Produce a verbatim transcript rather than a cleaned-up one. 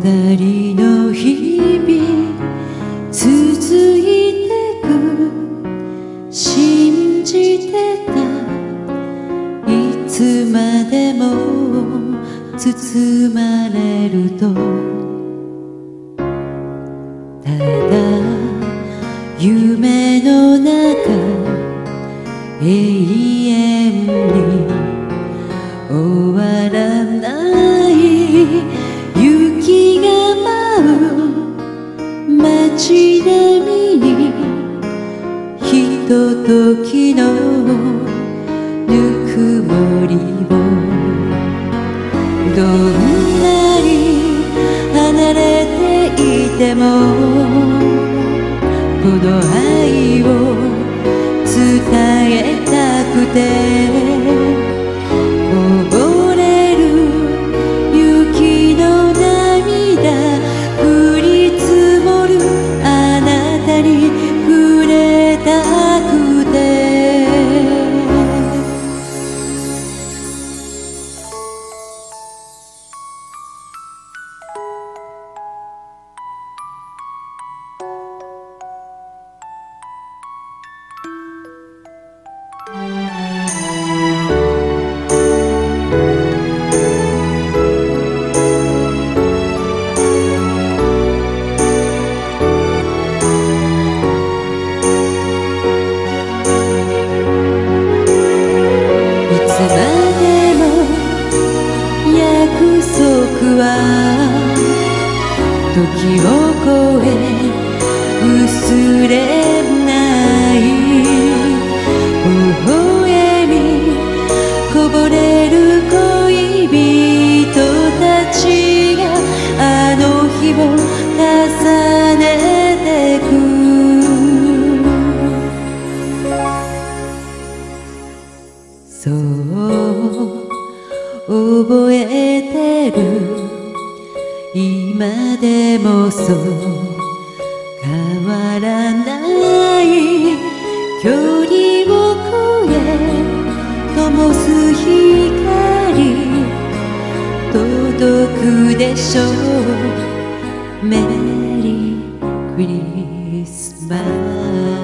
りの日々続いてく信じてたいつまでも包まれるとただ夢の中永遠に終わらない雪が舞う街並みにひとときのぬくもりをどんなに離れていてもこの愛を伝えたくてこぼれる雪の涙降り積もるあなたに触れたくて時を超え薄れない微笑みこぼれる恋人たちがあの日を重ねてくそう覚えてる今でもそう変わらない距離を越え灯す光届くでしょうメリークリスマス